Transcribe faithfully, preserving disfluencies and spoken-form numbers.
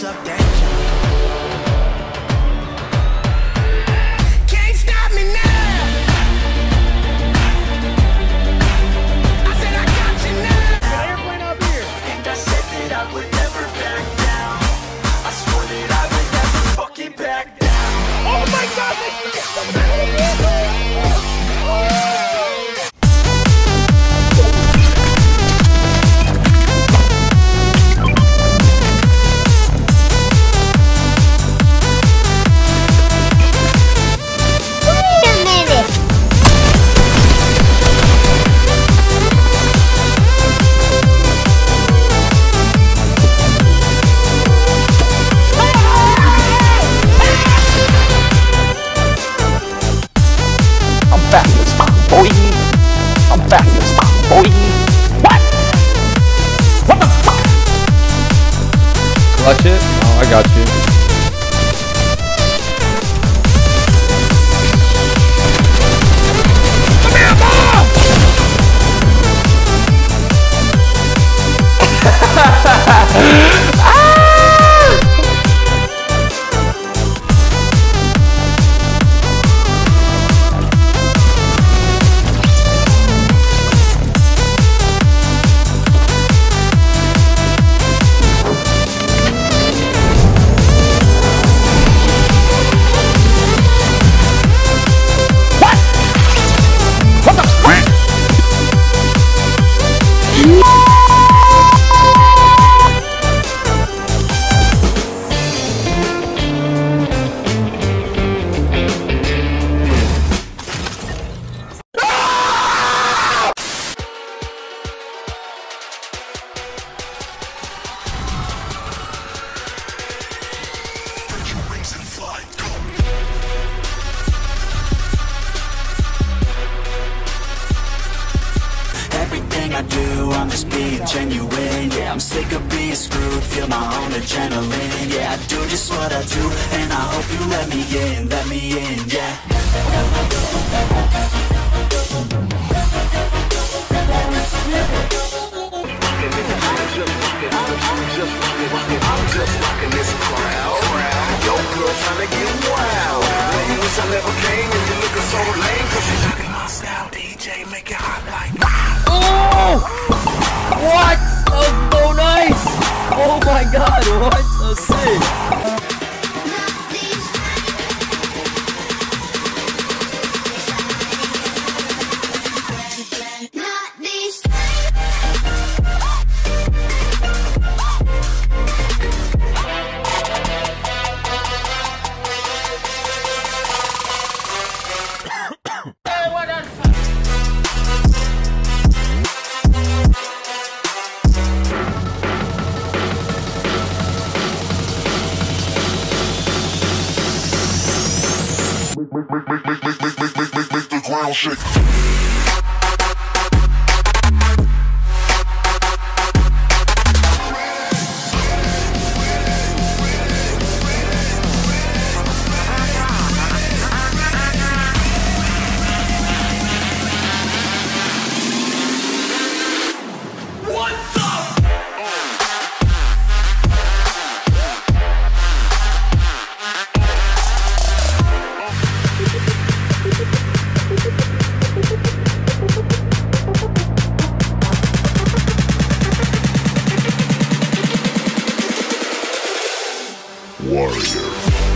What's up, danger? Can't stop me now. I said I got you now. Got an airplane up here. And I said that I would never back down. I swore that I would never fucking back down. Oh my God! Boy, I'm fast as fuck, boy. What? What the fuck? Clutch it? Oh, I got you. Come here, Mom! Ah! Everything I do, I'm just being genuine. Yeah, I'm sick of being screwed, feel my own adrenaline. Yeah, I do just what I do, and I hope you let me in, let me in, yeah. I'm just rocking this crowd. Yo, girl, tryna get wild. You wish I never came, and you looking so lame, cause you're rocking my style, D J, make it hot like wow. Oh! What? That was so nice! Oh my God, what? So sick! Make, make, make, make, make, make, make, make, make, make the ground shake. Warrior.